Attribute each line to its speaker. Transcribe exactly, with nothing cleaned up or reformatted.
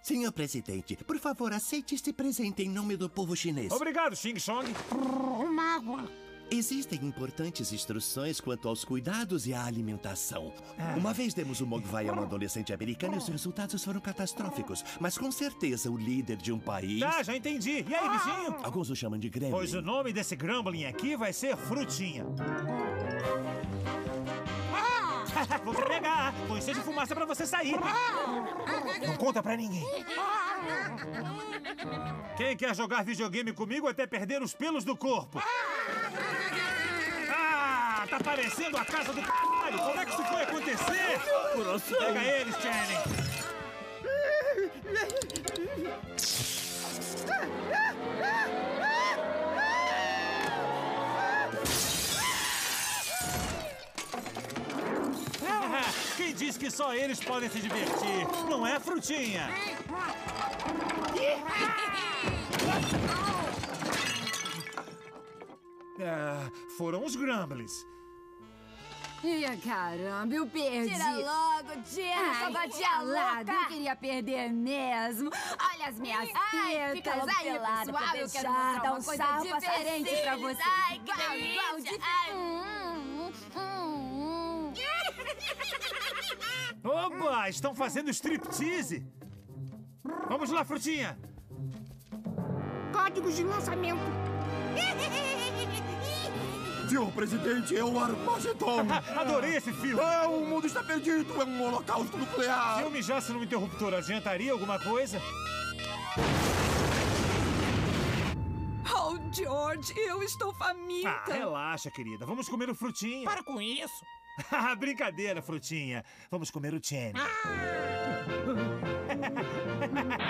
Speaker 1: Senhor presidente, por favor, aceite este presente em nome do povo chinês.
Speaker 2: Obrigado, Xing Chong.
Speaker 3: Uma água.
Speaker 1: Existem importantes instruções quanto aos cuidados e à alimentação. Uma vez demos o Mogwai a um adolescente americano e os resultados foram catastróficos. Mas com certeza o líder de um país...
Speaker 2: Tá, já entendi. E aí, vizinho?
Speaker 1: Alguns o chamam de gremlin.
Speaker 2: Pois o nome desse Grumbling aqui vai ser Frutinha. Vou te pegar. Vou encher de fumaça pra você sair. Não conta pra ninguém. Quem quer jogar videogame comigo até perder os pelos do corpo? Ah, tá parecendo a casa do caralho. Como é que isso foi acontecer?
Speaker 1: Coração.
Speaker 2: Pega eles, Channing. Quem diz que só eles podem se divertir? Não é, Frutinha? Ah, foram os Grumblies.
Speaker 4: Ih, caramba, eu perdi.
Speaker 5: Tira logo, tira essa batia
Speaker 4: lado, eu
Speaker 5: louca.
Speaker 4: queria perder mesmo. Olha as minhas
Speaker 5: Ai, fica
Speaker 4: tetas.
Speaker 5: logo
Speaker 4: Aí,
Speaker 5: pelada pra
Speaker 4: pessoal, eu
Speaker 5: deixar,
Speaker 4: quero mostrar
Speaker 5: dar
Speaker 4: um
Speaker 5: uma coisa
Speaker 4: sarro
Speaker 5: diferente
Speaker 4: diferente pra você.
Speaker 5: Ai, que
Speaker 4: Igual, igual,
Speaker 5: delícia.
Speaker 4: de-
Speaker 5: Ai.
Speaker 4: Hum, hum, hum.
Speaker 2: Opa, estão fazendo striptease. Vamos lá, Frutinha.
Speaker 3: Códigos de lançamento.
Speaker 6: Senhor presidente, é o Armagedon!
Speaker 2: Adorei esse filme.
Speaker 6: É, o mundo está perdido! É um holocausto nuclear!
Speaker 2: Se eu mijasse no interruptor, adiantaria alguma coisa?
Speaker 7: Oh, George, eu estou faminta.
Speaker 2: Ah, relaxa, querida. Vamos comer o Frutinha.
Speaker 3: Para com isso.
Speaker 2: Brincadeira, Frutinha. Vamos comer o Channing.